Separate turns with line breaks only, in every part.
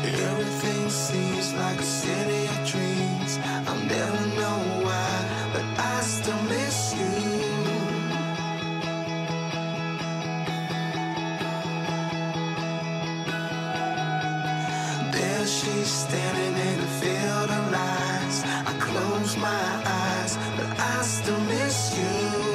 Everything seems like a city of dreams. I'll never know why, but I still miss you. There she's standing in a field of lights. I close my eyes, but I still miss you.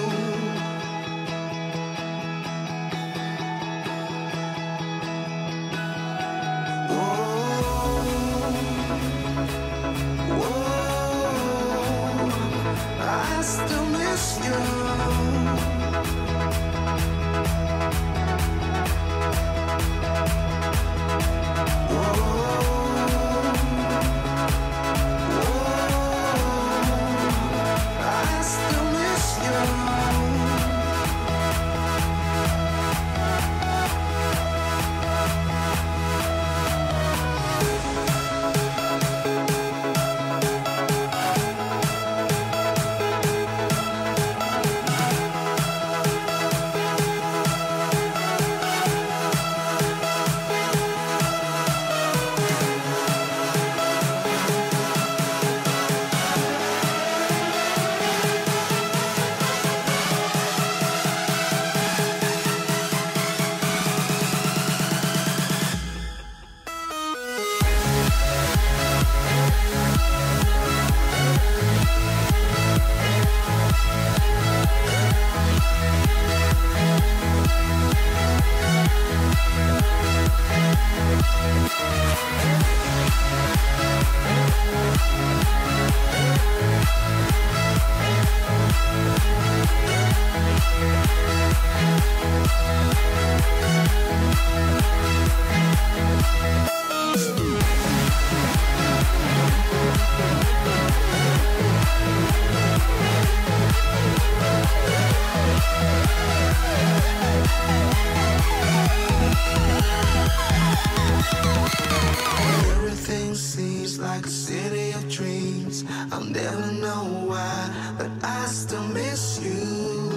I still miss you. I still miss you. Everything seems like a city of dreams. I'll never know why, but I still miss you.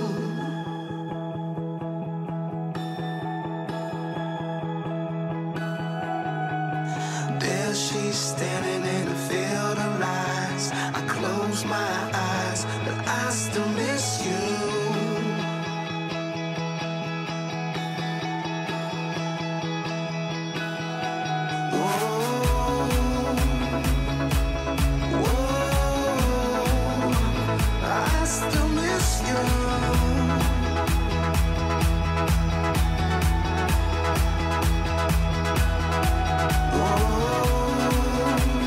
There she's standing in a field of lights. I close my eyes, but I still miss you. I still miss you.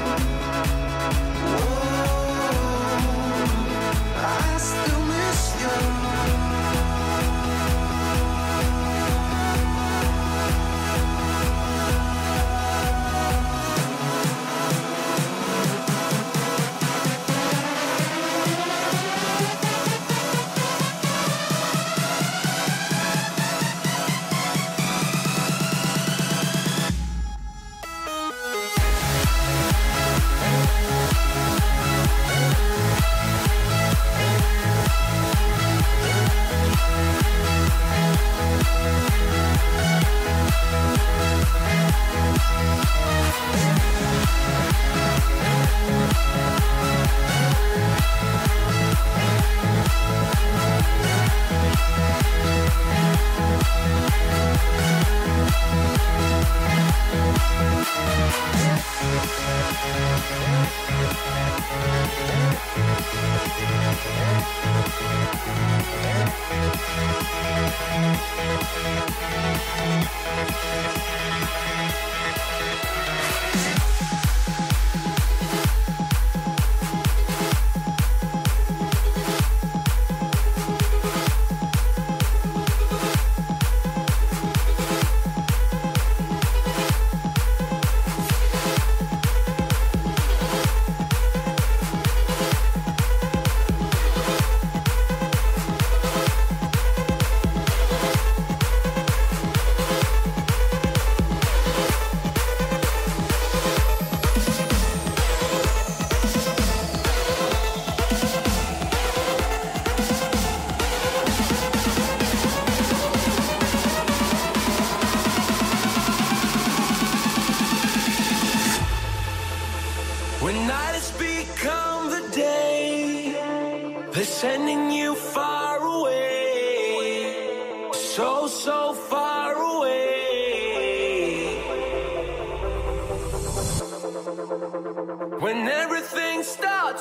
I still miss you.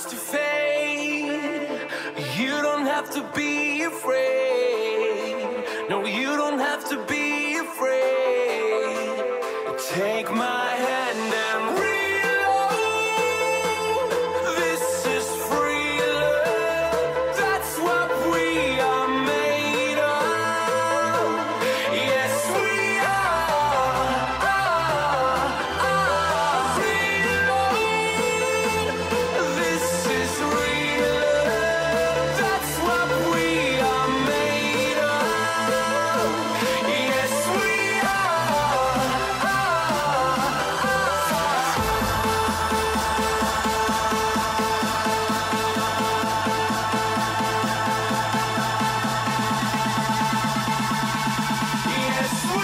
starts to fade, you don't have to be afraid. No, you don't have to be afraid. Take my hand and reload. This is free love. That's what we are made of. Yes, we are. Reload. This is real love. That's what we are made of. Yes, we are. Yes, we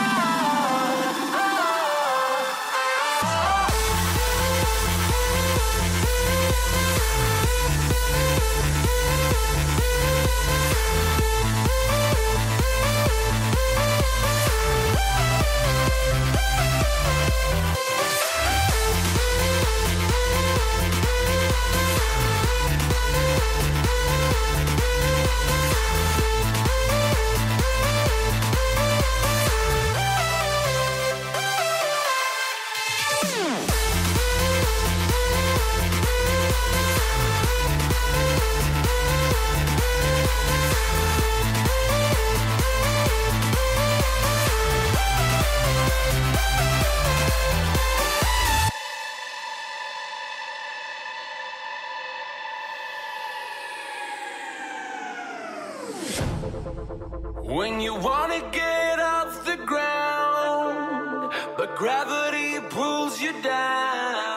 When you wanna get off the ground, but gravity pulls you down.